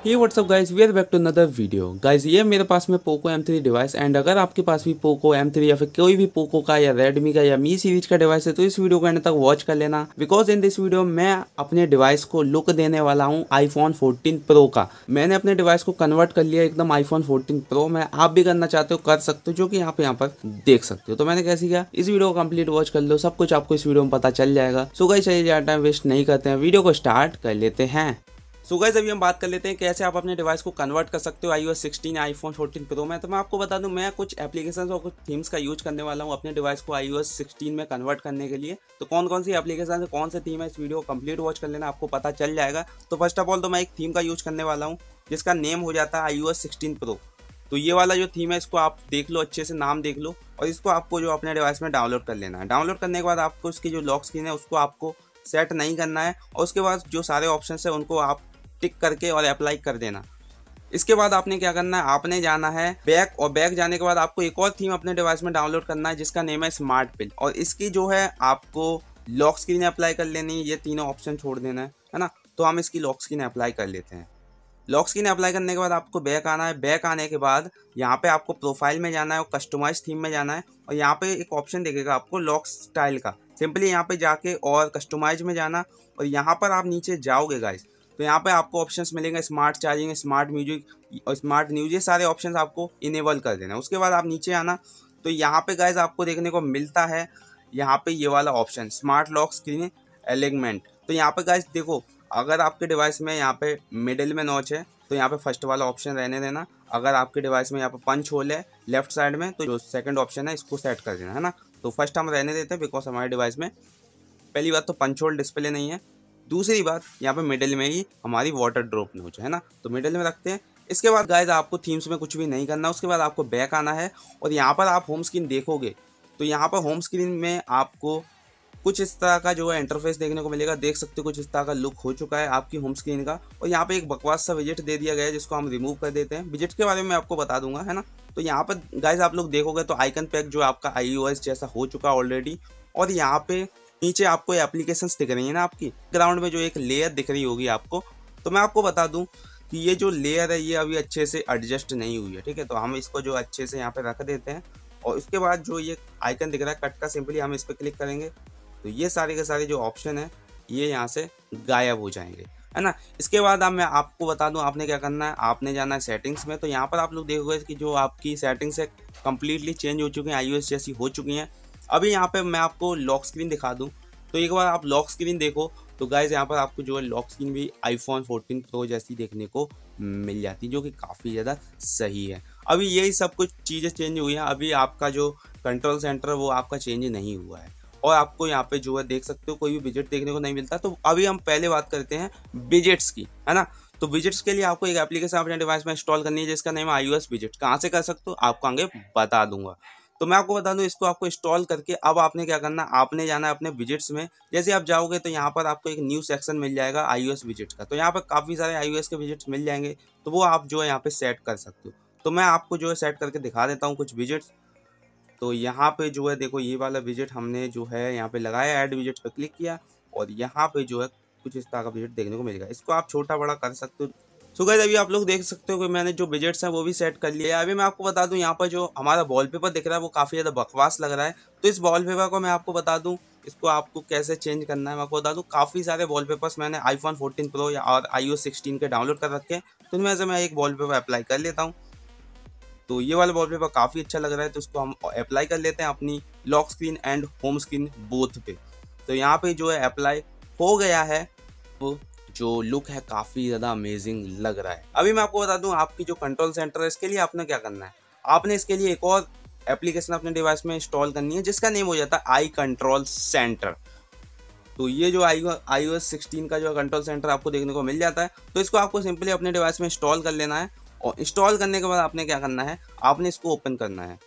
Hey WhatsApp guys, we are back to another video. Guys ये मेरे पास में Poco M3 device and अगर आपके पास भी पोको M3 या फिर कोई भी पोको का या रेडमी का या मी सीरीज का डिवाइस है तो इस वीडियो को एंड तक वॉच कर लेना, बिकॉज इन दिस वीडियो मैं अपने डिवाइस को लुक देने वाला हूँ आईफोन 14 प्रो का। मैंने अपने डिवाइस को कन्वर्ट कर लिया एकदम आईफोन 14 प्रो में। आप भी करना चाहते हो कर सकते हो, जो कि यहाँ पर देख सकते हो। तो मैंने कैसे किया, इस वीडियो को कंप्लीट वॉच कर लो, सब कुछ आपको इस वीडियो में पता चल जाएगा। सो गाइस चलिए ज़्यादा टाइम वेस्ट नहीं करते हैं, वीडियो को स्टार्ट कर लेते हैं। सो गाइस अभी हम बात कर लेते हैं कैसे आप अपने डिवाइस को कन्वर्ट कर सकते हो iOS 16 आईफोन 14 प्रो में। तो मैं आपको बता दूं, मैं कुछ एप्लीकेशंस और कुछ थीम्स का यूज करने वाला हूं अपने डिवाइस को iOS 16 में कन्वर्ट करने के लिए। तो कौन कौन सी एप्लीकेशन है, कौन से थीम है, इस वीडियो को कंप्लीट वॉच कर लेना, आपको पता चल जाएगा। तो फर्स्ट ऑफ ऑल तो मैं एक थीम का यूज करने वाला हूँ जिसका नेम हो जाता है iOS 16 प्रो। तो ये वाला जो थीम है इसको आप देख लो, अच्छे से नाम देख लो, और इसको आपको जो अपने डिवाइस में डाउनलोड कर लेना है। डाउनलोड करने के बाद आपको इसकी जो लॉक स्क्रीन है उसको आपको सेट नहीं करना है, और उसके बाद जो सारे ऑप्शन है उनको आप टिक करके और अप्लाई कर देना। इसके बाद आपने क्या करना है, आपने जाना है बैक, और बैक जाने के बाद आपको एक और थीम अपने डिवाइस में डाउनलोड करना है जिसका नेम है स्मार्ट पिल, और इसकी जो है आपको लॉक स्क्रीन अप्लाई कर लेनी है। ये तीनों ऑप्शन छोड़ देना है ना। तो हम इसकी लॉक स्क्रीन अप्लाई कर लेते हैं। लॉक स्क्रीन अप्लाई करने के बाद आपको बैक आना है। बैक आने के बाद यहाँ पे आपको प्रोफाइल में जाना है और कस्टमाइज थीम में जाना है, और यहाँ पे एक ऑप्शन दिखेगा आपको लॉक स्टाइल का। सिंपली यहाँ पे जाके और कस्टमाइज में जाना, और यहाँ पर आप नीचे जाओगे गाइस तो यहाँ पे आपको ऑप्शंस मिलेंगे स्मार्ट चार्जिंग, स्मार्ट म्यूजिक और स्मार्ट न्यूज। ये सारे ऑप्शंस आपको इनेबल कर देना। उसके बाद आप नीचे आना, तो यहाँ पे गाइस आपको देखने को मिलता है यहाँ पे ये वाला option smart lock screen alignment. तो यहाँ पे गाइस देखो, अगर आपके डिवाइस में यहाँ पे मिडिल में नॉच है तो यहाँ पे फर्स्ट वाला ऑप्शन रहने देना। अगर आपके डिवाइस में यहाँ पे पंच होल है लेफ्ट साइड में तो जो सेकंड ऑप्शन है इसको सेट कर देना, है ना। तो फर्स्ट हम रहने देते हैं बिकॉज हमारे डिवाइस में पहली बात तो पंच होल डिस्प्ले नहीं है, दूसरी बात यहाँ पे मिडिल में ही हमारी वाटर ड्रॉप नोच है ना, तो मिडिल में रखते हैं। इसके बाद गाइस आपको थीम्स में कुछ भी नहीं करना। उसके बाद आपको बैक आना है, और यहाँ पर आप होम स्क्रीन देखोगे तो यहाँ पर होम स्क्रीन में आपको कुछ इस तरह का जो है इंटरफेस देखने को मिलेगा। देख सकते हो कुछ इस तरह का लुक हो चुका है आपकी होम स्क्रीन का, और यहाँ पे एक बकवास सा विजेट दे दिया गया है जिसको हम रिमूव कर देते हैं। विजेट के बारे में मैं आपको बता दूंगा, है ना। तो यहाँ पर गाइस आप लोग देखोगे तो आइकन पैक जो आपका iOS जैसा हो चुका ऑलरेडी, और यहाँ पे नीचे आपको एप्लीकेशंस दिख रही है ना, आपकी ग्राउंड में जो एक लेयर दिख रही होगी आपको। तो मैं आपको बता दूं कि ये जो लेयर है ये अभी अच्छे से एडजस्ट नहीं हुई है, ठीक है। तो हम इसको जो अच्छे से यहाँ पे रख देते हैं, और उसके बाद जो ये आइकन दिख रहा है कट का, सिंपली हम इस पर क्लिक करेंगे तो ये सारे के सारे जो ऑप्शन है ये यहाँ से गायब हो जाएंगे, है ना। इसके बाद अब मैं आपको बता दूं आपने क्या करना है, आपने जाना है सेटिंग्स में। तो यहाँ पर आप लोग देखोगे कि जो आपकी सेटिंग्स है कम्प्लीटली चेंज हो चुकी हैं, iOS जैसी हो चुकी हैं। अभी यहाँ पे मैं आपको लॉक स्क्रीन दिखा दूं, तो एक बार आप लॉक स्क्रीन देखो तो गाइज यहाँ पर आपको जो है लॉक स्क्रीन भी आईफोन 14 प्रो जैसी देखने को मिल जाती है, जो कि काफ़ी ज़्यादा सही है। अभी यही सब कुछ चीज़ें चेंज हुई हैं। अभी आपका जो कंट्रोल सेंटर वो आपका चेंज नहीं हुआ है, और आपको यहाँ पे जो है देख सकते हो कोई भी विजेट देखने को नहीं मिलता। तो अभी हम पहले बात करते हैं विजेट्स की, है ना। तो विजेट्स के लिए आपको एक एप्लीकेशन अपने डिवाइस में इंस्टॉल करनी है जिसका नेम है iOS विजेट। कहाँ से कर सकते हो आपको आगे बता दूंगा। तो मैं आपको बता दूं, इसको आपको इंस्टॉल करके अब आपने क्या करना, आपने जाना है अपने विजेट्स में। जैसे आप जाओगे तो यहाँ पर आपको एक न्यू सेक्शन मिल जाएगा iOS विजेट का। तो यहाँ पर काफ़ी सारे iOS के विजेट्स मिल जाएंगे, तो वो आप जो है यहाँ पे सेट कर सकते हो। तो मैं आपको जो है सेट करके दिखा देता हूँ कुछ विजेट्स। तो यहाँ पे जो है देखो, ये वाला विजेट हमने जो है यहाँ पे लगाया, ऐड विजेट पे क्लिक किया, और यहाँ पे जो है कुछ इस तरह का विजेट देखने को मिलेगा। इसको आप छोटा बड़ा कर सकते हो। सो गाइस अभी आप लोग देख सकते हो कि मैंने जो विजेट्स हैं वो भी सेट कर लिया है। अभी मैं आपको बता दूं, यहाँ पर जो हमारा वॉलपेपर दिख रहा है वो काफ़ी ज़्यादा बकवास लग रहा है। तो इस वॉलपेपर को मैं आपको बता दूं, इसको आपको कैसे चेंज करना है मैं आपको बता दूं। काफ़ी सारे वॉलपेपर्स मैंने आईफोन 14 प्रो या और iOS 16 के डाउनलोड कर रखे हैं, तो इनमें से मैं एक वॉलपेपर अप्लाई कर लेता हूँ। तो ये वाला वॉलपेपर काफ़ी अच्छा लग रहा है, तो इसको हम अप्लाई कर लेते हैं अपनी lock screen and home screen both पे। तो यहाँ पे जो है अप्लाई हो गया है, तो जो लुक है काफ़ी ज़्यादा अमेजिंग लग रहा है। अभी मैं आपको बता दूं, आपकी जो कंट्रोल सेंटर है इसके लिए आपने क्या करना है, आपने इसके लिए एक और एप्लीकेशन अपने डिवाइस में इंस्टॉल करनी है जिसका नेम हो जाता है आई कंट्रोल सेंटर। तो ये जो iOS 16 का जो कंट्रोल सेंटर आपको देखने को मिल जाता है, तो इसको आपको सिंपली अपने डिवाइस में इंस्टॉल कर लेना है। और इंस्टॉल करने के बाद आपने क्या करना है, आपने इसको ओपन करना है,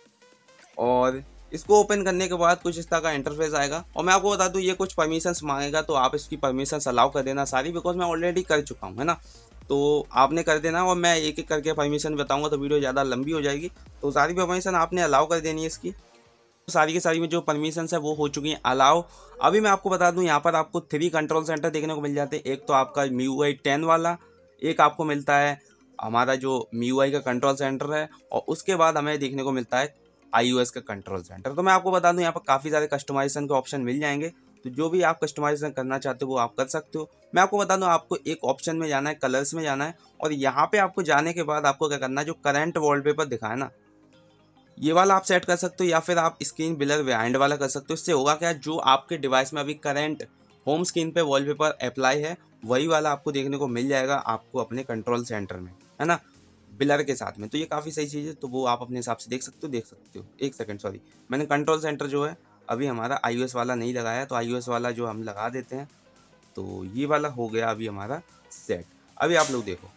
और इसको ओपन करने के बाद कुछ इस तरह का इंटरफेस आएगा। और मैं आपको बता दूं ये कुछ परमिशंस मांगेगा, तो आप इसकी परमिशंस अलाउ कर देना सारी, बिकॉज मैं ऑलरेडी कर चुका हूं, है ना। तो आपने कर देना, और मैं एक एक करके परमिशन बताऊंगा तो वीडियो ज़्यादा लंबी हो जाएगी। तो सारी परमिशन आपने अलाउ कर देनी है इसकी। तो सारी की सारी में जो परमिशन है वो हो चुकी हैं अलाउ। अभी मैं आपको बता दूं, यहाँ पर आपको 3 कंट्रोल सेंटर देखने को मिल जाते हैं। एक तो आपका MIUI 10 वाला, एक आपको मिलता है हमारा जो MIUI का कंट्रोल सेंटर है, और उसके बाद हमें देखने को मिलता है iOS का कंट्रोल सेंटर। तो मैं आपको बता दूं यहाँ पर काफ़ी सारे कस्टमाइजेशन के ऑप्शन मिल जाएंगे, तो जो भी आप कस्टमाइजेशन करना चाहते हो वो आप कर सकते हो। मैं आपको बता दूं, आपको एक ऑप्शन में जाना है, कलर्स में जाना है, और यहाँ पे आपको जाने के बाद आपको क्या करना है, जो करंट वॉलपेपर दिखाए ना, ये वाला आप सेट कर सकते हो, या फिर आप स्क्रीन ब्लर बिहाइंड वाला कर सकते हो। इससे होगा क्या, जो आपके डिवाइस में अभी करंट होम स्क्रीन पे वॉलपेपर अप्लाई है वही वाला आपको देखने को मिल जाएगा आपको अपने कंट्रोल सेंटर में, है ना, ब्लर के साथ में। तो ये काफ़ी सही चीज़ है, तो वो आप अपने हिसाब से देख सकते हो। एक सेकंड, सॉरी, मैंने कंट्रोल सेंटर जो है अभी हमारा iOS वाला नहीं लगाया है, तो iOS वाला जो हम लगा देते हैं। तो ये वाला हो गया अभी हमारा सेट। अभी आप लोग देखो,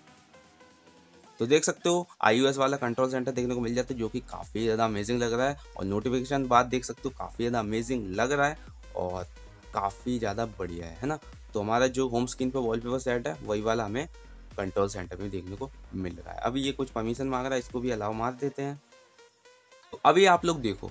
तो देख सकते हो iOS वाला कंट्रोल सेंटर देखने को मिल जाता है, जो कि काफ़ी ज़्यादा अमेजिंग लग रहा है। और नोटिफिकेशन बात देख सकते हो, काफ़ी ज़्यादा अमेजिंग लग रहा है और काफ़ी ज़्यादा बढ़िया है ना। तो हमारा जो होम स्क्रीन पर वॉलपेपर सेट है वही वाला हमें कंट्रोल सेंटर में देखने को मिल रहा है। अभी ये कुछ परमिशन मांग रहा है, इसको भी अलाउ मार देते हैं। तो अभी आप लोग देखो,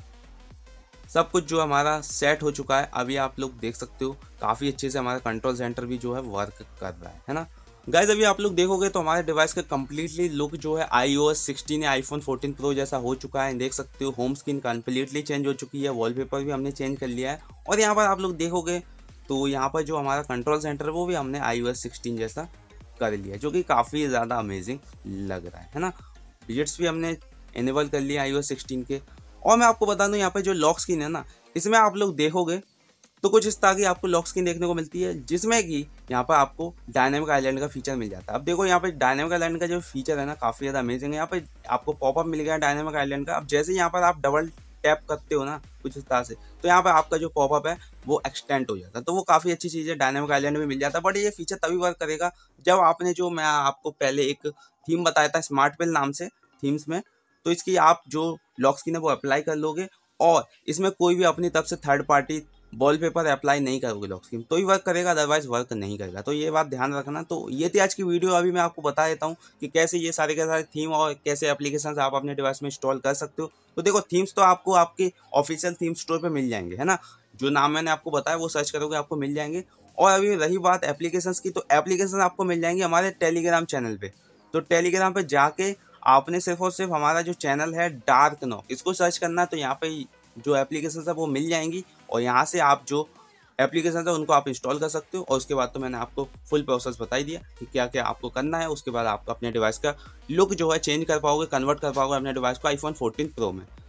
सब कुछ जो हमारा सेट हो चुका है। अभी आप लोग देख सकते हो काफ़ी अच्छे से हमारा कंट्रोल सेंटर भी जो है वर्क कर रहा है ना। गाइज अभी आप लोग देखोगे तो हमारे डिवाइस का कम्प्लीटली लुक जो है iOS 16 या iPhone 14 Pro जैसा हो चुका है। देख सकते हो होम स्क्रीन कम्प्लीटली चेंज हो चुकी है, वॉलपेपर भी हमने चेंज कर लिया है, और यहाँ पर आप लोग देखोगे तो यहाँ पर जो हमारा कंट्रोल सेंटर है वो भी हमने iOS 16 जैसा कर लिया, जो कि काफ़ी ज़्यादा अमेजिंग लग रहा है ना। विजेट्स भी हमने इनेबल कर लिया iOS 16 के। और मैं आपको बता दूं, यहाँ पे जो लॉक स्क्रीन है ना, इसमें आप लोग देखोगे तो कुछ इस तरह की आपको लॉक स्क्रीन देखने को मिलती है, जिसमें कि यहाँ पर आपको डायनेमिक आइलैंड का फीचर मिल जाता है। अब देखो यहाँ पे डायनेमिक आइलैंड का जो फीचर है ना, काफ़ी ज़्यादा अमेजिंग है। यहाँ पे आपको पॉपअप मिल गया डायनेमिक आइलैंड का। अब जैसे यहाँ पर आप डबल टैप करते हो ना कुछ इस तरह से, तो यहाँ पर आपका जो पॉपअप है वो एक्सटेंड हो जाता है। तो वो काफ़ी अच्छी चीज़ है, डायनेमिक आइलैंड में मिल जाता है। बट ये फीचर तभी वर्क करेगा जब आपने, जो मैं आपको पहले एक थीम बताया था स्मार्ट पिल नाम से, थीम्स में, तो इसकी आप जो लॉक स्क्रीन है वो अप्लाई कर लोगे, और इसमें कोई भी अपनी तरफ से थर्ड पार्टी वॉलपेपर अप्लाई नहीं करोगे लॉक स्क्रीन, तो ही वर्क करेगा, अदरवाइज वर्क नहीं करेगा। तो ये बात ध्यान रखना। तो ये थी आज की वीडियो। अभी मैं आपको बता देता हूँ कि कैसे ये सारे के सारे थीम और कैसे एप्लीकेशन आप अपने डिवाइस में इंस्टॉल कर सकते हो। तो देखो, थीम्स तो आपको आपके ऑफिशियल थीम स्टोर पे मिल जाएंगे, है ना। जो नाम मैंने आपको बताया वो सर्च करोगे आपको मिल जाएंगे। और अभी रही बात एप्लीकेशंस की, तो एप्लीकेशन आपको मिल जाएंगे हमारे टेलीग्राम चैनल पे। तो टेलीग्राम पे जाके आपने सिर्फ और सिर्फ हमारा जो चैनल है डार्क नॉक, इसको सर्च करना है, तो यहाँ पे जो एप्लीकेशन है वो मिल जाएंगी, और यहाँ से आप जो एप्लीकेशन है उनको आप इंस्टॉल कर सकते हो। और उसके बाद तो मैंने आपको फुल प्रोसेस बता ही दिया कि क्या क्या आपको करना है। उसके बाद आप अपने डिवाइस का लुक जो है चेंज कर पाओगे, कन्वर्ट कर पाओगे अपने डिवाइस को iPhone 14 Pro में।